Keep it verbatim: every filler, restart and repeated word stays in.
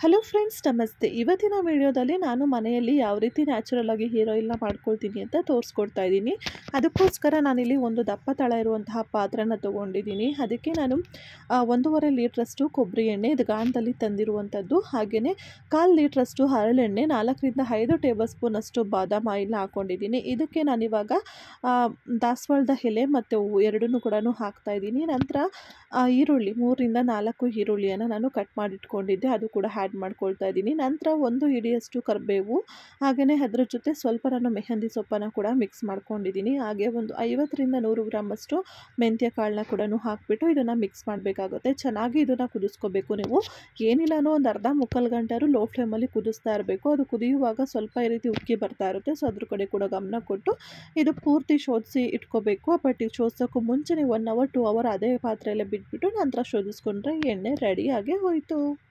Hello friends, ನಮಸ್ತೆ. ಇವತ್ತಿನ ವಿಡಿಯೋದಲ್ಲಿ ನಾನು ಮನೆಯಲ್ಲಿ ಯಾವ ರೀತಿ ನ್ಯಾಚುರಲ್ ಆಗಿ ಹೇರ್ ಆಯಿಲ್ನ ಮಾಡ್ಕೊಳ್ತೀನಿ ಅಂತ ತೋರಿಸ್ಕೊಡ್ತಾ ಇದ್ದೀನಿ. ಅದಕ್ಕೋಸ್ಕರ ನಾನಿಲ್ಲಿ ಒಂದು ದಪ್ಪ ತಳ ಇರುವಂತಹ ಪಾತ್ರೆನ ತೊಗೊಂಡಿದ್ದೀನಿ. ಅದಕ್ಕೆ ನಾನು ಒಂದೂವರೆ ಲೀಟ್ರಷ್ಟು ಕೊಬ್ಬರಿ ಎಣ್ಣೆ, ಇದು ಗಾಣದಲ್ಲಿ ತಂದಿರುವಂಥದ್ದು, ಹಾಗೆಯೇ ಕಾಲು ಲೀಟ್ರಷ್ಟು ಹರಳೆಣ್ಣೆ, ನಾಲ್ಕರಿಂದ ಐದು ಟೇಬಲ್ ಸ್ಪೂನಷ್ಟು ಬಾದಾಮ್ ಆಯಿಲ್ನ ಹಾಕ್ಕೊಂಡಿದ್ದೀನಿ. ಇದಕ್ಕೆ ನಾನಿವಾಗ ದಾಸವಾಳದ ಎಲೆ ಮತ್ತು ಹೂವು ಎರಡನ್ನೂ ಕೂಡ ಹಾಕ್ತಾ ಇದ್ದೀನಿ. ನಂತರ ಈರುಳ್ಳಿ ಮೂರರಿಂದ ನಾಲ್ಕು ಈರುಳ್ಳಿಯನ್ನು ನಾನು ಕಟ್ ಮಾಡಿಟ್ಕೊಂಡಿದ್ದೆ, ಅದು ಕೂಡ ಆ್ಯಡ್ ಮಾಡ್ಕೊಳ್ತಾ ಇದ್ದೀನಿ. ನಂತರ ಒಂದು ಹಿಡಿಯಷ್ಟು ಕರಿಬೇವು, ಹಾಗೆಯೇ ಅದರ ಜೊತೆ ಸ್ವಲ್ಪ ನಾನು ಮೆಹಂದಿ ಸೊಪ್ಪನ್ನು ಕೂಡ ಮಿಕ್ಸ್ ಮಾಡ್ಕೊಂಡಿದ್ದೀನಿ. ಹಾಗೆ ಒಂದು ಐವತ್ತರಿಂದ ನೂರು ಗ್ರಾಮಷ್ಟು ಮೆಂತ್ಯ ಕಾಳನ್ನ ಕೂಡ ಹಾಕಿಬಿಟ್ಟು ಇದನ್ನು ಮಿಕ್ಸ್ ಮಾಡಬೇಕಾಗುತ್ತೆ. ಚೆನ್ನಾಗಿ ಇದನ್ನು ಕುದಿಸ್ಕೋಬೇಕು. ನೀವು ಏನಿಲ್ಲ ಅನ್ನೋ ಒಂದು ಅರ್ಧ ಮುಕ್ಕಾಲು ಗಂಟೆರೂ ಲೋ ಫ್ಲೇಮಲ್ಲಿ ಕುದಿಸ್ತಾ ಇರಬೇಕು. ಅದು ಕುದಿಯುವಾಗ ಸ್ವಲ್ಪ ಈ ರೀತಿ ಉಕ್ಕಿ ಬರ್ತಾ ಇರುತ್ತೆ, ಸೊ ಅದ್ರ ಕಡೆ ಕೂಡ ಗಮನ ಕೊಟ್ಟು ಇದು ಪೂರ್ತಿ ಶೋಧಿಸಿ ಇಟ್ಕೋಬೇಕು. ಬಟ್ ಇದು ಶೋಧಿಸೋಕ್ಕೂ ಮುಂಚೆ ನೀವು ಒನ್ ಅವರ್ ಟೂ ಅವರ್ ಅದೇ ಪಾತ್ರೆಯಲ್ಲೇ ಬಿಟ್ಬಿಟ್ಟು ನಂತರ ಶೋಧಿಸ್ಕೊಂಡ್ರೆ ಎಣ್ಣೆ ರೆಡಿಯಾಗಿ ಹೋಯಿತು.